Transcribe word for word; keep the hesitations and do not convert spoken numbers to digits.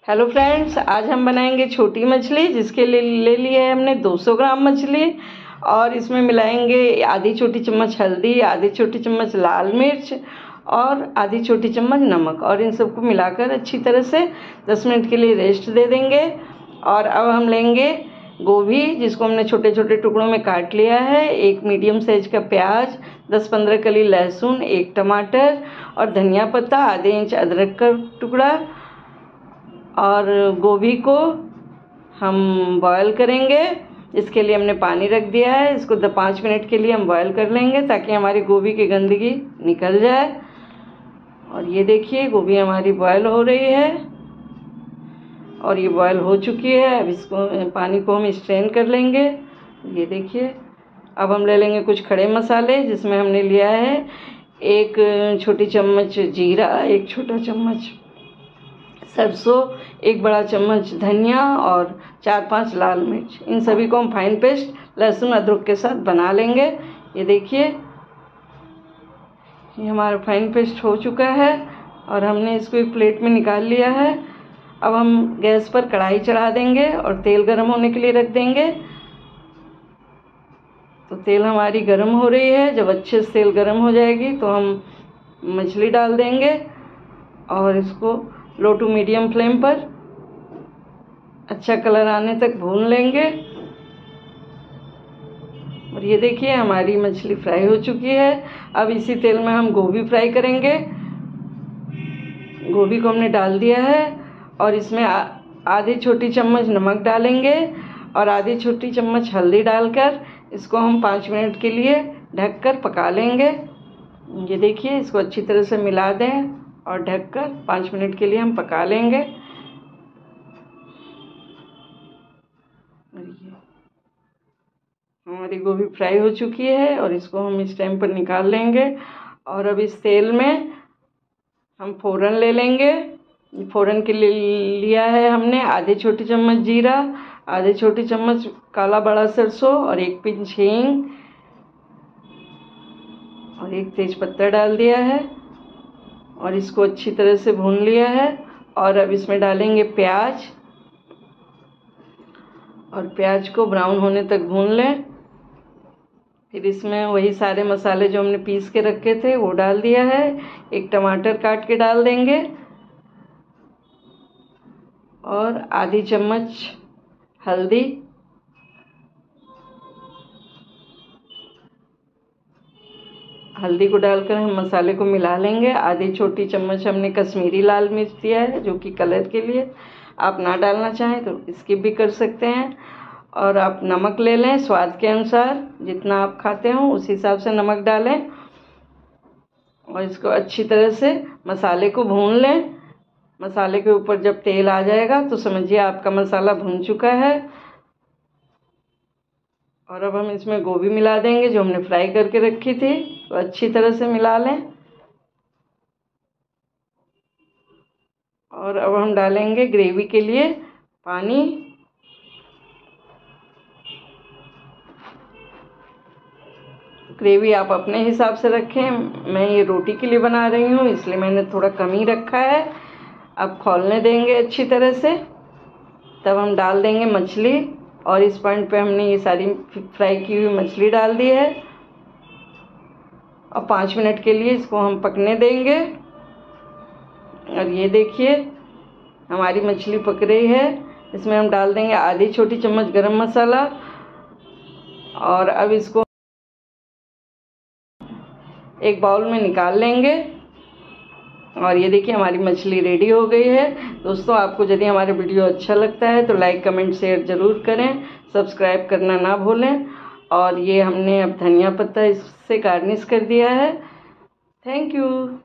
Hello friends, आज हम बनाएंगे छोटी मछली, जिसके लिए ले लिए है हमने दो सौ ग्राम मछली। और इसमें मिलाएंगे आधी छोटी चम्मच हल्दी, आधी छोटी चम्मच लाल मिर्च और आधी छोटी चम्मच नमक। और इन सबको मिलाकर अच्छी तरह से दस मिनट के लिए रेस्ट दे देंगे। और अब हम लेंगे गोभी, जिसको हमने छोटे छोटे टुकड़ों में काट लिया है, एक मीडियम साइज का प्याज, दस पंद्रह कली लहसुन, एक टमाटर और धनिया पत्ता, आधे इंच अदरक का टुकड़ा। और गोभी को हम बॉयल करेंगे। इसके लिए हमने पानी रख दिया है। इसको दस पाँच मिनट के लिए हम बॉयल कर लेंगे ताकि हमारी गोभी की गंदगी निकल जाए। और ये देखिए, गोभी हमारी बॉयल हो रही है और ये बॉयल हो चुकी है। अब इसको पानी को हम स्ट्रेन कर लेंगे। ये देखिए, अब हम ले लेंगे कुछ खड़े मसाले, जिसमें हमने लिया है एक छोटी चम्मच जीरा, एक छोटा चम्मच सरसों, एक बड़ा चम्मच धनिया और चार पांच लाल मिर्च। इन सभी को हम फाइन पेस्ट लहसुन अदरक के साथ बना लेंगे। ये देखिए, ये हमारा फाइन पेस्ट हो चुका है और हमने इसको एक प्लेट में निकाल लिया है। अब हम गैस पर कढ़ाई चढ़ा देंगे और तेल गर्म होने के लिए रख देंगे। तो तेल हमारी गर्म हो रही है। जब अच्छे से तेल गर्म हो जाएगी तो हम मछली डाल देंगे और इसको लो टू मीडियम फ्लेम पर अच्छा कलर आने तक भून लेंगे। और ये देखिए, हमारी मछली फ्राई हो चुकी है। अब इसी तेल में हम गोभी फ्राई करेंगे। गोभी को हमने डाल दिया है और इसमें आधी छोटी चम्मच नमक डालेंगे और आधी छोटी चम्मच हल्दी डालकर इसको हम पाँच मिनट के लिए ढककर पका लेंगे। ये देखिए, इसको अच्छी तरह से मिला दें और ढककर पाँच मिनट के लिए हम पका लेंगे। हमारी गोभी फ्राई हो चुकी है और इसको हम इस टाइम पर निकाल लेंगे। और अब इस तेल में हम फोरन ले लेंगे। फोरन के लिए लिया है हमने आधी छोटी चम्मच जीरा, आधी छोटी चम्मच काला बड़ा सरसों और एक पिंच हींग और एक तेज पत्ता डाल दिया है और इसको अच्छी तरह से भून लिया है। और अब इसमें डालेंगे प्याज और प्याज को ब्राउन होने तक भून लें। फिर इसमें वही सारे मसाले जो हमने पीस के रखे थे वो डाल दिया है। एक टमाटर काट के डाल देंगे और आधी चम्मच हल्दी, हल्दी को डालकर हम मसाले को मिला लेंगे। आधी छोटी चम्मच हमने कश्मीरी लाल मिर्च दिया है, जो कि कलर के लिए। आप ना डालना चाहें तो स्किप भी कर सकते हैं। और आप नमक ले लें स्वाद के अनुसार, जितना आप खाते हो उस हिसाब से नमक डालें। और इसको अच्छी तरह से मसाले को भून लें। मसाले के ऊपर जब तेल आ जाएगा तो समझिए आपका मसाला भून चुका है। और अब हम इसमें गोभी मिला देंगे जो हमने फ्राई करके रखी थी। तो अच्छी तरह से मिला लें। और अब हम डालेंगे ग्रेवी के लिए पानी। ग्रेवी आप अपने हिसाब से रखें। मैं ये रोटी के लिए बना रही हूँ, इसलिए मैंने थोड़ा कम ही रखा है। अब खौलने देंगे अच्छी तरह से। तब हम डाल देंगे मछली और इस पॉइंट पे हमने ये सारी फ्राई की हुई मछली डाल दी है और पाँच मिनट के लिए इसको हम पकने देंगे। और ये देखिए, हमारी मछली पक रही है। इसमें हम डाल देंगे आधी छोटी चम्मच गरम मसाला। और अब इसको एक बाउल में निकाल लेंगे। और ये देखिए, हमारी मछली रेडी हो गई है। दोस्तों, आपको यदि हमारा वीडियो अच्छा लगता है तो लाइक कमेंट शेयर ज़रूर करें, सब्सक्राइब करना ना भूलें। और ये हमने अब धनिया पत्ता इससे गार्निश कर दिया है। Thank you.